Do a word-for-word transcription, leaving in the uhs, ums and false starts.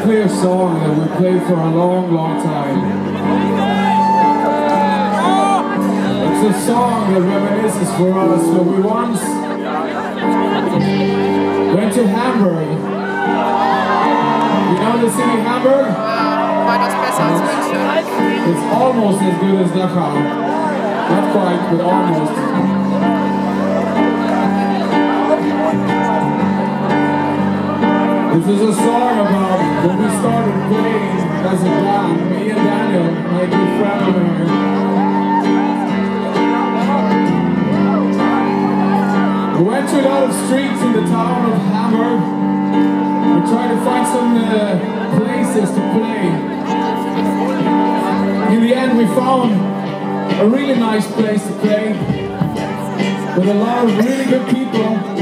play a song that we played for a long, long time. It's a song that reminisces for us when we once went to Hamburg. You know the city Hamburg? War das besser als München? It's almost as good as Dachau. Not quite, but almost. This is a song about when we started playing as a band, me and Daniel, my good friend over here. We went to a lot of streets in the town of Hamburg. We tried to find some uh, places to play. In the end we found a really nice place to play with a lot of really good people.